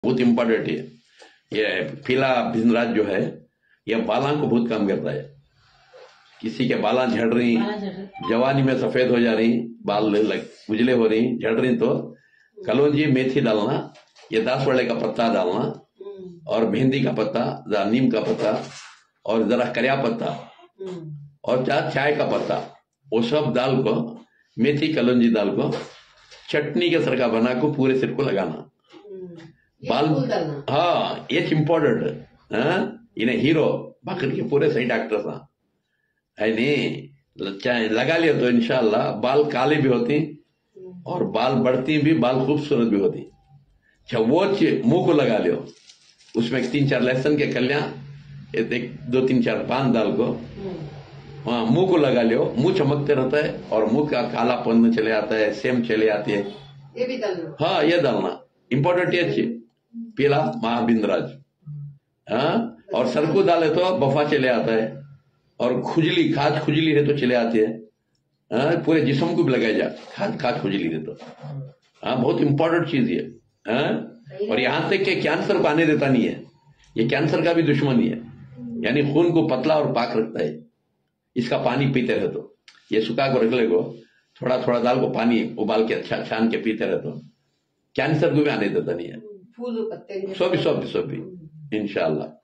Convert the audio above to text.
बहुत इम्पोर्टेंट है। ये पीला भिंदराज जो है ये बालों को बहुत काम करता है। किसी के बाला झड़ रही, जवानी में सफेद हो जा रही, बाल उजले हो रही, झड़ रही, तो कलौंजी मेथी डालना, ये दासवाड़े का पत्ता डालना और मेहंदी का पत्ता, नीम का पत्ता और जरा करिया पत्ता और चाय का पत्ता, वो सब दाल को, मेथी कलौंजी दाल को चटनी के सरका बना को पूरे सिर को लगाना। बाल, हाँ ये इम्पोर्टेंट है। इन्हें हीरो बाकी के पूरे सही डॉक्टर था है नहीं, लगा लिया तो इंशाल्लाह बाल काले भी होती और बाल बढ़ती भी, बाल खूबसूरत भी होती। अच्छा वो मुंह को लगा लियो, उसमें 3-4 लहसुन के कलियां, एक 2-3-4 पान डाल को हाँ मुंह को लगा लियो, मुंह चमकते रहता है और मुंह का कालापन चले आता है, सेम चले आती है, ये भी डालना। हाँ ये डालना इम्पोर्टेंट है। पीला महाबिंदराज, हाँ और सरकू डाले तो बफा चले आता है और खुजली, खाज खुजली है तो चले आते हैं। पूरे जिस्म को भी लगाया जा, खाज खुजली है तो हाँ बहुत इंपॉर्टेंट चीज है। और यहां तक कि कैंसर को आने देता नहीं है, ये कैंसर का भी दुश्मन ही है, यानी खून को पतला और पाक रखता है। इसका पानी पीते रहे तो, ये सुखा को रख ले को, थोड़ा थोड़ा दाल को पानी उबाल के अच्छा छान के पीते रहे तो कैंसर को भी आने देता नहीं है। फूल पत्ते सब भी इंशाल्लाह।